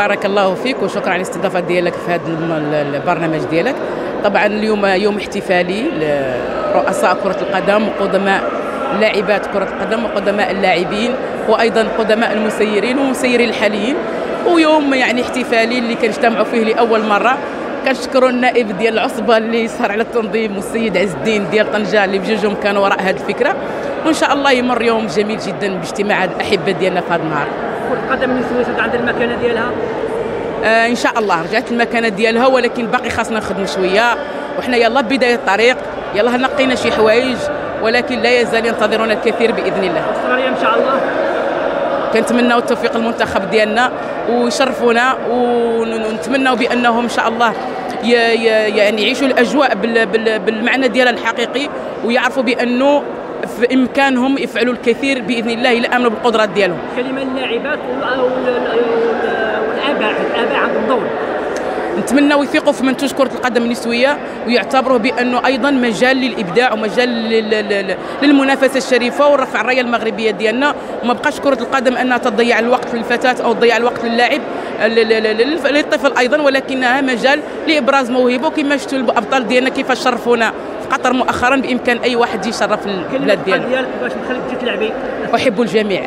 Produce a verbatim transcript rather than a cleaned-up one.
بارك الله فيك وشكرا على الاستضافه ديالك في هذا البرنامج ديالك. طبعا اليوم يوم احتفالي لرؤساء كرة القدم وقدماء لاعبات كرة القدم وقدماء اللاعبين وايضا قدماء المسيرين والمسيرين الحاليين، ويوم يعني احتفالي اللي كنجتمعوا فيه لاول مره. كنشكروا النائب ديال العصبه اللي سهر على التنظيم والسيد عز الدين ديال طنجه اللي بجوجهم كانوا وراء هذه الفكره، وان شاء الله يمر يوم جميل جدا باجتماع الاحبه ديالنا في هذا النهار. كرة القدم النسوية عندها المكانه ديالها؟ آه ان شاء الله رجعت المكانه ديالها، ولكن باقي خاصنا نخدموا شويه، وحنا يلا بدايه الطريق، يلا نقينا شي حوايج، ولكن لا يزال ينتظرنا الكثير باذن الله. استراليا ان شاء الله. كنتمناو التوفيق المنتخب ديالنا ويشرفونا، ونتمناو بانهم ان شاء الله يعني يعيشوا الاجواء بالمعنى ديالها الحقيقي، ويعرفوا بانه في امكانهم يفعلوا الكثير باذن الله الا امنوا بالقدرات ديالهم. كلمه للاعبات والاباء، الاباء عندهم دور. نتمنوا يثيقوا في منتوج كرة القدم النسوية ويعتبروه بأنه أيضا مجال للإبداع ومجال للمنافسة الشريفة ورفع الراية المغربية ديالنا، وما بقاش كرة القدم أنها تضيع الوقت للفتاة أو تضيع الوقت للاعب للطفل أيضا، ولكنها مجال لإبراز موهبه، كما شفتوا الأبطال ديالنا كيف شرفونا في قطر مؤخرا، بإمكان أي واحد يشرف البلاد ديالنا. ديالك باش نخليك تجي تلعبي؟ أحب الجميع.